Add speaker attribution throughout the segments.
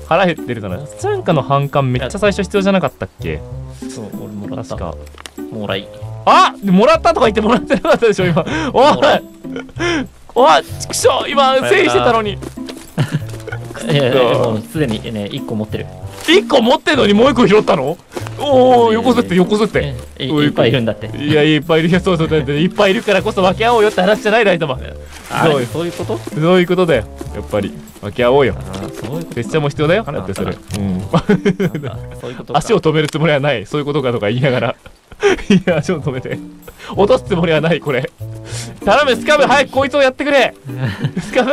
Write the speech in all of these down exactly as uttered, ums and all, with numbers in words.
Speaker 1: 腹減ってるかな。スチャンカの反感めっちゃ最初必要じゃなかったっけ？
Speaker 2: そう、俺もらった。
Speaker 1: 確か。
Speaker 2: もらい。
Speaker 1: あ、もらったとか言ってもらってなかったでしょ今。おいおい、ちくしょう、今整理してたのに。
Speaker 2: いやいや、もうすでにね、いっこ持ってる。
Speaker 1: いっこ持ってんのにもういっこ拾ったの？おお、横ずって横ずって。
Speaker 2: いっぱいいるんだって。
Speaker 1: いや、いっぱいいる。いや、そうそう、いっぱいいるからこそ分け合おうよって話じゃないライトマン。
Speaker 2: そうそういうこと？
Speaker 1: そういうことだよ。やっぱり分け合おうよ。
Speaker 2: そういうこと。
Speaker 1: 拙者も必要だよ。だってそれ。うん。
Speaker 2: そういうこと。
Speaker 1: 足を止めるつもりはない。そういうことかとか言いながら。いや、足を止めて。落とすつもりはない、これ。頼む、スカブ、早くこいつをやってくれ。スカブ。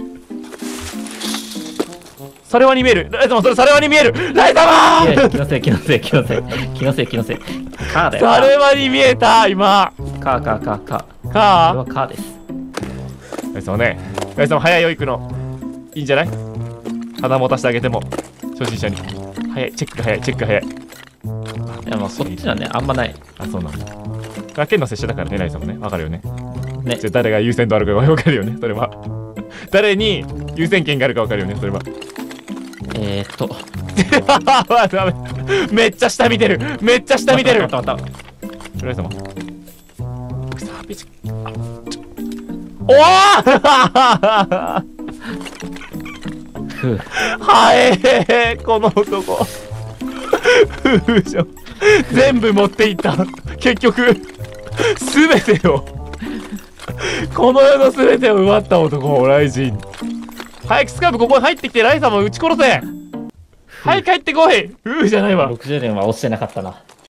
Speaker 1: サレワに見える。ライトマン、それサレワに見える。ライトマン。
Speaker 2: いや、気のせい、気のせい、気のせい、気のせい、気のせい。カーだよ。
Speaker 1: サレワに見えた、今。
Speaker 2: カー、カー、カー、カー。
Speaker 1: カー。
Speaker 2: これはカーです。
Speaker 1: ライトマンね。ライトマン、早いよ、行くの。いいんじゃない？鼻持たせてあげても。初心者に。早い、チェックが早い、チェックが早い。
Speaker 2: いや、もうそっちはね、あんまない。
Speaker 1: あ、そうなんだ。が剣の拙者だからね、ライトマンね。わかるよね。
Speaker 2: ね。
Speaker 1: 誰が優先度あるかがわかるよね、それは。誰に優先権があるかわかるよね、それは。
Speaker 2: えーっと。
Speaker 1: めっちゃ下見てる。めっちゃ下見てる。
Speaker 2: またまたまた。
Speaker 1: ライトマン。おお
Speaker 2: ふう。
Speaker 1: はえー、この男。全部持っていった。結局すべてをこの世のすべてを奪った男、ライジン。早くスカーブここに入ってきてライさんも撃ち殺せ。はい、帰ってこい。うーじゃないわ。
Speaker 2: ろくじゅうねんは落ちてなかったな。